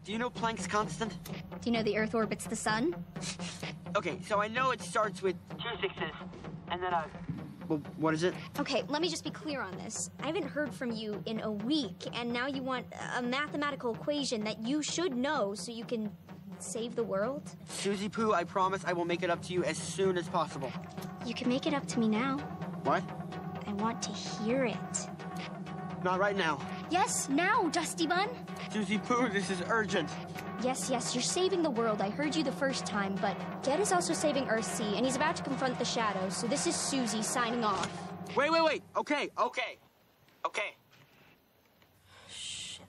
do you know Planck's constant? Do you know the Earth orbits the sun? Okay, so I know it starts with 2 6s, and then well, what is it? Okay, let me just be clear on this. I haven't heard from you in a week, and now you want a mathematical equation that you should know so you can save the world? Susie Poo, I promise I will make it up to you as soon as possible. You can make it up to me now. What? I want to hear it. Not right now. Yes, now, Dusty Bun. Susie Poo, this is urgent. Yes, you're saving the world. I heard you the first time, but Get is also saving Earthsea, and he's about to confront the shadows, so this is Susie signing off. Wait. Okay. Shit.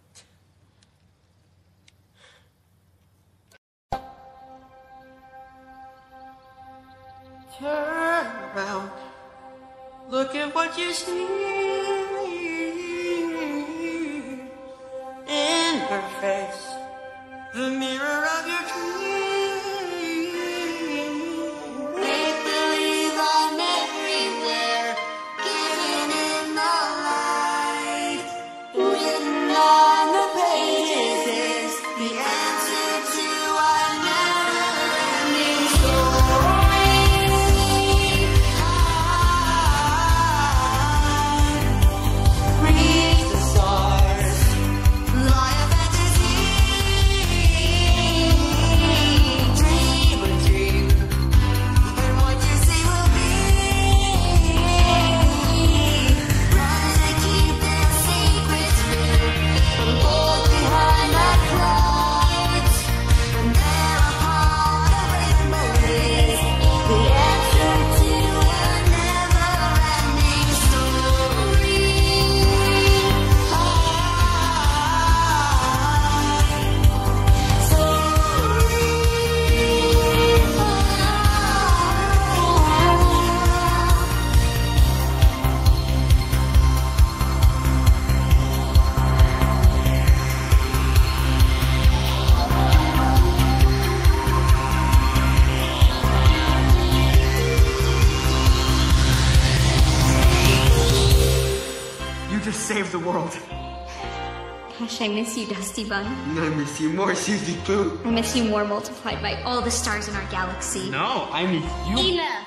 Turn around. Look at what you see. In her face, the mirror of your dream. Make believe I'm everywhere, getting in the light. Written on the pages is the answer to our never-ending story. Reach the stars. Save the world. Gosh, I miss you, Dusty Bun. I miss you more, Susie Poo. I miss you more multiplied by all the stars in our galaxy. No, I miss you. Enough!